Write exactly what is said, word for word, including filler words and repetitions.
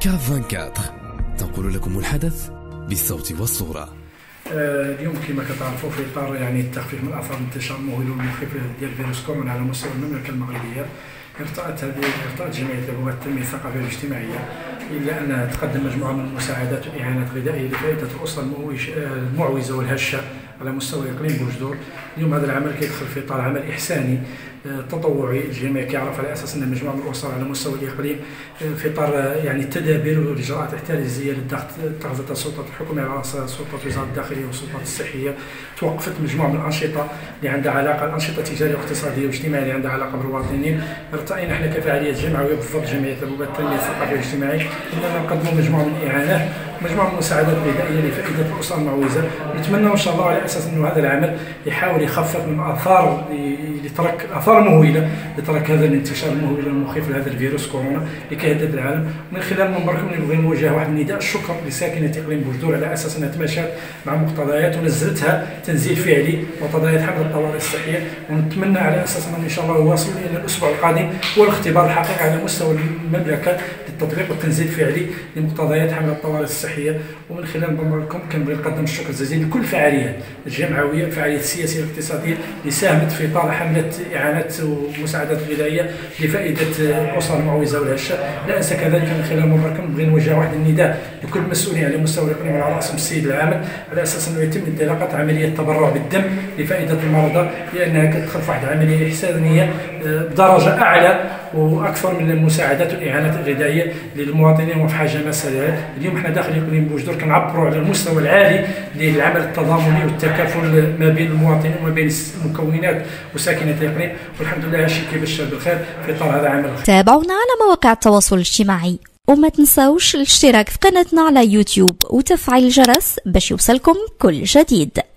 كاف أربعة وعشرين تنقل لكم الحدث بالصوت والصورة. اليوم كما كتعرفوا في اطار يعني التخفيف من اثار انتشار المهول والمخيف ديال فيروس كورونا على مستوى المملكه المغربيه، ارتأت هذه ارتأت جمعيه الابواب التنميه الثقافيه والاجتماعيه الا انها تقدم مجموعه من المساعدات والاعانات الغذائيه لفائده الاسر المعوزه والهشه على مستوى اقليم بوجدور. اليوم هذا العمل كيدخل في اطار عمل احساني تطوعي الجميع كيعرف على اساس ان مجموعه من الاسر على مستوى الاقليم في اطار يعني التدابير والاجراءات الاحترازيه للضغط اتخذت السلطات الحكوميه على راس سلطه وزاره الداخليه والسلطات الصحيه، توقفت مجموعه من الانشطه اللي عندها علاقه الانشطه التجاريه والاقتصاديه والاجتماعيه اللي عندها علاقه بالمواطنين. ارتئينا احنا كفعاليات جمعويه بفضل جمعيه الابواب التنميه الثقافيه والاجتماعيه اننا نقدموا مجموعه من الاعانات مجموعه من المساعدات الغذائيه لفائده الاسر المعوزه. نتمنى ان شاء الله على اساس انه هذا العمل يحاول يخفف من اثار لترك اثار مهوله لترك هذا الانتشار المهول المخيف لهذا الفيروس كورونا اللي كيهدد العالم. ومن خلال منبركم نبغي نوجه واحد النداء الشكر لساكنه اقليم بوجدور على اساس انها تماشات مع مقتضيات ونزلتها تنزيل فعلي مقتضيات حمله الطوارئ الصحيه، ونتمنى على اساس انه ان شاء الله يواصل الى الاسبوع القادم هو الاختبار الحقيقي على مستوى المملكه للتطبيق والتنزيل الفعلي لمقتضيات حمله الطوارئ الصحيه. ومن خلال منبركم كنبغي نقدم الشكر الجزيل لكل الفعاليات الجمعويه الفعاليات السياسيه والاقتصاديه اللي ساهمت في اطار حمله اعانات ومساعدات غذائيه لفائده الاسر المعوزه والهشه. لا انسى كذلك من خلال منبركم نبغي نوجه واحد النداء لكل المسؤولين على مستوى الاقليم على راسهم السيد العامل على اساس انه يتم انطلاقه عمليه تبرع بالدم لفائده المرضى، لانها كتدخل في واحد العمليه احسانيه بدرجه اعلى واكثر من المساعدات والاعانات الغذائيه للمواطنين وفي حاجه ماسه لها. اليوم حنا داخل اقليم بوجدور كنعبروا على المستوى العالي للعمل التضامني والتكافل ما بين المواطنين وما بين المكونات وساكنه الاقليم، والحمد لله هادشي كيبشر بالخير في اطار هذا العمل. تابعونا على مواقع التواصل الاجتماعي وما تنساوش الاشتراك في قناتنا على يوتيوب وتفعيل الجرس باش يوصلكم كل جديد.